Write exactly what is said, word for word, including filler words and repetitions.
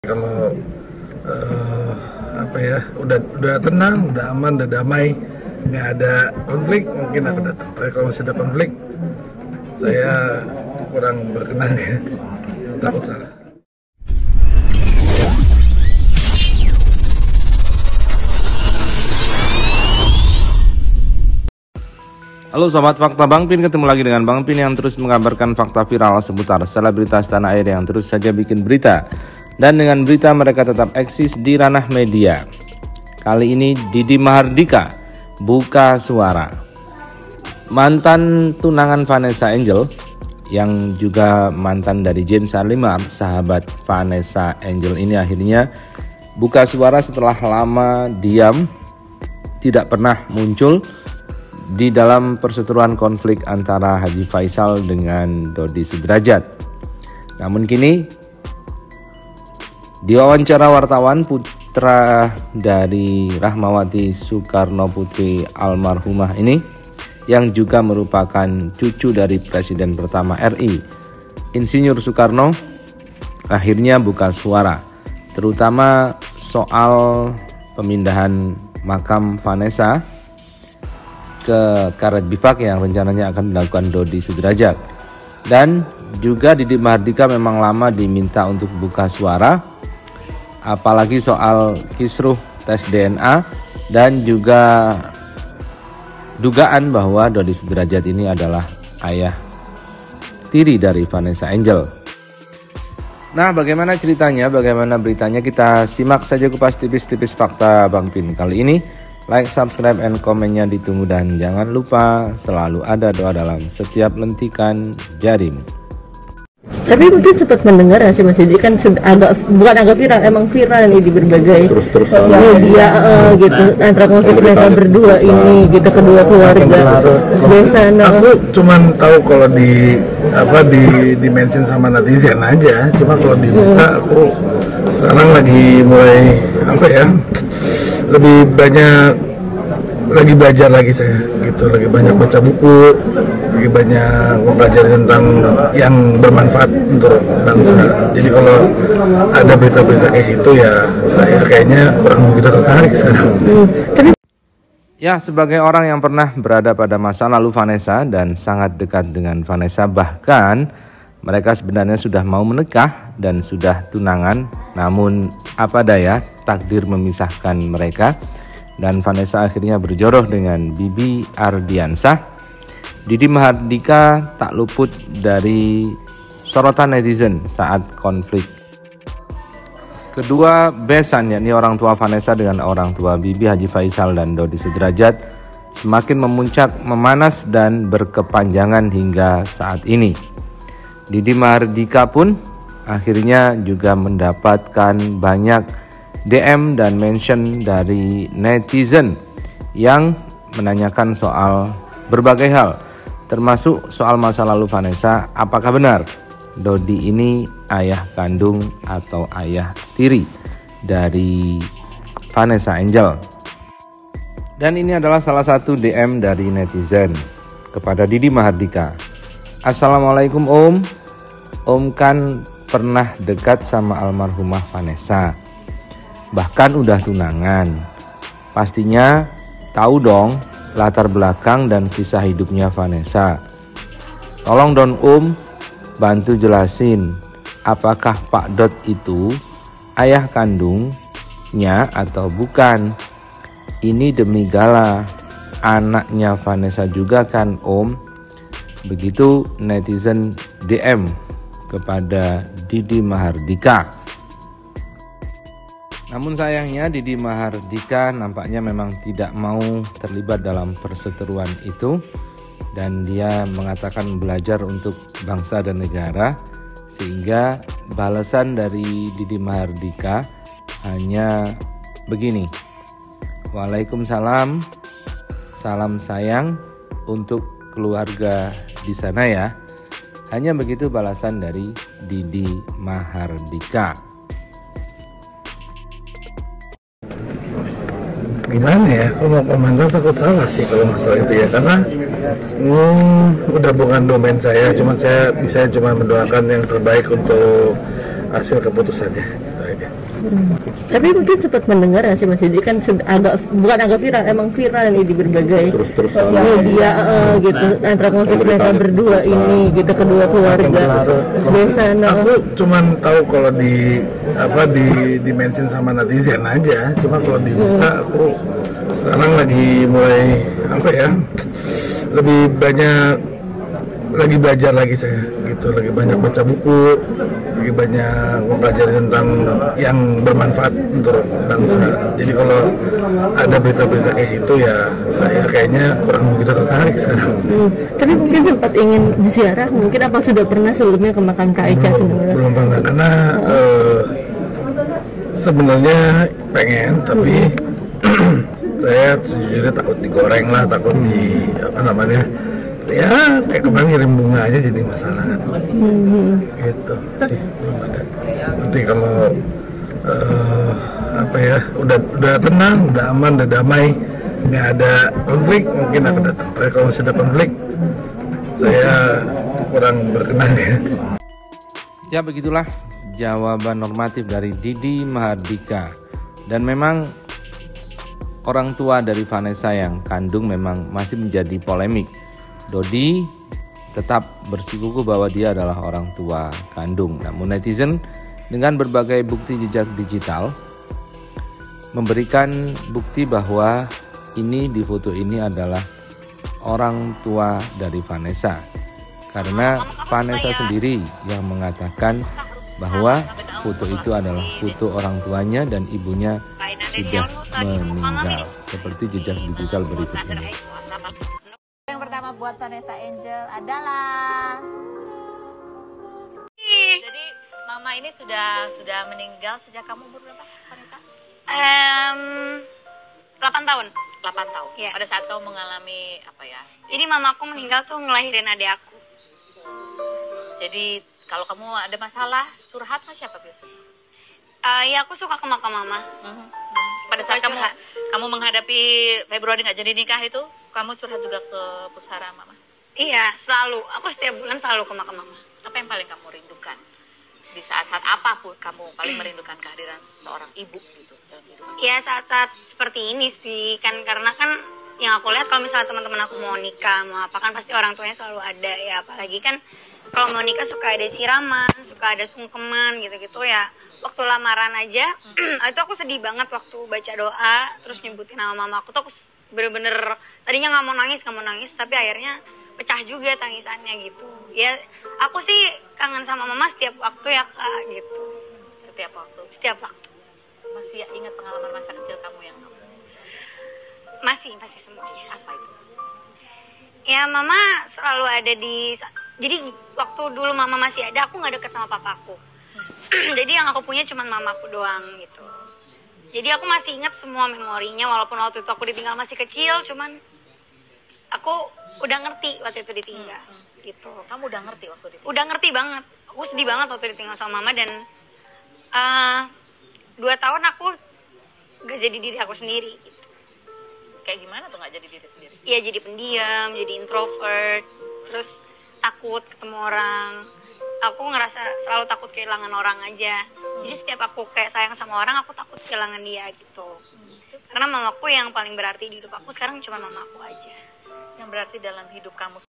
Kalau uh, apa ya, udah udah tenang, udah aman, udah damai, nggak ada konflik, mungkin aku datang. Tapi kalau masih ada konflik, saya kurang berkenan ya. Takut salah. Halo Sobat Fakta Bang Pin, ketemu lagi dengan Bang Pin yang terus mengabarkan fakta viral seputar selebritas tanah air yang terus saja bikin berita. Dan dengan berita mereka tetap eksis di ranah media. Kali ini Didi Mahardika buka suara. Mantan tunangan Vanessa Angel yang juga mantan dari James Arlimar, sahabat Vanessa Angel ini akhirnya buka suara setelah lama diam, tidak pernah muncul di dalam perseteruan konflik antara Haji Faisal dengan Dodi Sudrajat. Namun kini di wawancara wartawan, putra dari Rahmawati Soekarno Putri almarhumah ini yang juga merupakan cucu dari Presiden pertama R I, Insinyur Soekarno, akhirnya buka suara, terutama soal pemindahan makam Vanessa ke Karet Bifak yang rencananya akan dilakukan Dodi Sudrajat. Dan juga Didi Mahardika memang lama diminta untuk buka suara, apalagi soal kisruh tes D N A dan juga dugaan bahwa Dodi Sudrajat ini adalah ayah tiri dari Vanessa Angel. Nah, bagaimana ceritanya, bagaimana beritanya, kita simak saja kupas tipis-tipis fakta Bang Pin kali ini. Like, subscribe, and komennya ditunggu, dan jangan lupa selalu ada doa dalam setiap lentikan jarimu. Tapi mungkin cepat mendengar ya sih Mas Didi, kan agak, bukan agak viral, emang viral nih di berbagai sosial media uh, gitu, antara konflik mereka berdua ini gitu, kedua keluarga biasa. Aku cuman tahu kalau di apa di dimention sama netizen aja, cuma kalau dibuka aku sekarang lagi mulai apa ya, lebih banyak lagi belajar lagi saya gitu, lagi banyak baca buku, lagi banyak mempelajari tentang yang bermanfaat untuk bangsa. Jadi kalau ada berita-berita kayak gitu ya saya kayaknya kurang begitu tertarik sekarang. Ya, sebagai orang yang pernah berada pada masa lalu Vanessa dan sangat dekat dengan Vanessa, bahkan mereka sebenarnya sudah mau menikah dan sudah tunangan, namun apa daya takdir memisahkan mereka dan Vanessa akhirnya berjodoh dengan Bibi Ardiansah. Didi Mahardika tak luput dari sorotan netizen saat konflik kedua besan, yakni orang tua Vanessa dengan orang tua Bibi, Haji Faisal dan Dodi Sudrajat, semakin memuncak, memanas dan berkepanjangan hingga saat ini. Didi Mahardika pun akhirnya juga mendapatkan banyak D M dan mention dari netizen yang menanyakan soal berbagai hal, termasuk soal masa lalu Vanessa. Apakah benar Dodi ini ayah kandung atau ayah tiri dari Vanessa Angel? Dan ini adalah salah satu D M dari netizen kepada Didi Mahardika. Assalamualaikum Om, Om kan pernah dekat sama almarhumah Vanessa, bahkan udah tunangan. Pastinya tahu dong latar belakang dan kisah hidupnya Vanessa. Tolong dong Om, bantu jelasin, apakah Pak Dot itu ayah kandungnya atau bukan? Ini demi Gala, anaknya Vanessa juga kan Om? Begitu netizen D M kepada Didi Mahardika. Namun sayangnya Didi Mahardika nampaknya memang tidak mau terlibat dalam perseteruan itu, dan dia mengatakan belajar untuk bangsa dan negara, sehingga balasan dari Didi Mahardika hanya begini: Waalaikumsalam, salam sayang untuk keluarga di sana ya. Hanya begitu balasan dari Didi Mahardika. Gimana ya, kalau mau komentar takut salah sih kalau masalah itu ya, karena hmm, udah bukan domain saya, cuman saya bisa cuma mendoakan yang terbaik untuk hasil keputusannya, gitu aja. Hmm. Tapi mungkin sempat mendengar ya sih Mas Yudi, kan sed- agak bukan agak viral, emang viral nih di berbagai sosial media uh, gitu, antara konflik mereka berdua ini gitu, kedua keluarga biasa. Nah, Aku cuman tahu kalau di apa di dimention sama netizen aja, cuma kalau dibuka aku sekarang lagi mulai apa ya, lebih banyak lagi belajar lagi saya gitu, lagi banyak baca buku, lagi banyak mempelajari tentang yang bermanfaat untuk bangsa. Jadi kalau ada berita-berita kayak gitu ya saya kayaknya kurang begitu tertarik sekarang. hmm. Tapi mungkin sempat ingin ziarah, mungkin apa sudah pernah sebelumnya ke makam Kak Echa belum, sebenarnya? belum pernah karena eh, sebenarnya pengen tapi saya sejujurnya takut digoreng lah, takut di apa namanya, ya kayak kemarin ngirim bunga aja jadi masalah kan. Hmm. Gitu sih, belum ada. Nanti kalau eh, apa ya udah udah tenang, udah aman, udah damai, nggak ada konflik, mungkin akan datang. Tapi kalau masih ada konflik saya kurang berkenan ya. Ya begitulah jawaban normatif dari Didi Mahardika. Dan memang orang tua dari Vanessa yang kandung memang masih menjadi polemik. Dodi tetap bersikukuh bahwa dia adalah orang tua kandung. Namun netizen dengan berbagai bukti jejak digital memberikan bukti bahwa ini di foto ini adalah orang tua dari Vanessa. Karena Vanessa sendiri yang mengatakan bahwa foto itu adalah foto orang tuanya dan ibunya sudah meninggal. Seperti jejak digital berikut ini. Yang pertama buat Vanessa Angel adalah, Jadi mama ini sudah sudah meninggal sejak kamu umur berapa, Vanessa? Um, delapan tahun. delapan tahun. Iya. Pada saat kamu mengalami apa ya? Jadi mamaku meninggal tuh ngelahirin adik aku. Jadi kalau kamu ada masalah curhat sama siapa biasanya? Uh, ya aku suka ke makam mama. Pada saat Suka kamu curhat. kamu menghadapi Februari nggak jadi nikah itu, kamu curhat juga ke pusara mama. Iya, selalu. Aku setiap bulan selalu ke makam mama. Apa yang paling kamu rindukan? Di saat-saat apapun kamu paling merindukan kehadiran seorang ibu gitu dalam hidup kamu. Ya saat-saat seperti ini sih, kan karena kan yang aku lihat kalau misalnya teman-teman aku mau nikah, mau apa kan pasti orang tuanya selalu ada ya. Apalagi kan kalau mau nikah suka ada siraman, suka ada sungkeman gitu-gitu ya. Waktu lamaran aja, itu aku sedih banget waktu baca doa, terus nyebutin nama mama aku tuh aku bener-bener tadinya nggak mau nangis, nggak mau nangis, tapi akhirnya pecah juga tangisannya gitu. Ya, aku sih kangen sama mama setiap waktu ya kak gitu. Setiap waktu. Setiap waktu. Masih ingat pengalaman masa kecil kamu yang Masih, masih semuanya. apa itu? Ya mama selalu ada di. Jadi waktu dulu mama masih ada, aku nggak deket sama papaku. Jadi yang aku punya cuma mamaku doang gitu. Jadi aku masih ingat semua memorinya, walaupun waktu itu aku ditinggal masih kecil, cuman aku udah ngerti waktu itu ditinggal gitu. Kamu udah ngerti waktu itu? Udah ngerti banget. Aku sedih banget waktu ditinggal sama mama dan uh, dua tahun aku gak jadi diri aku sendiri gitu. Kayak gimana tuh nggak jadi diri sendiri? Ya jadi pendiam, jadi introvert, terus takut ketemu orang. Aku ngerasa selalu takut kehilangan orang aja. Jadi setiap aku kayak sayang sama orang, aku takut kehilangan dia gitu. Karena mamaku yang paling berarti di hidup aku sekarang cuma mamaku aja. Yang berarti dalam hidup kamu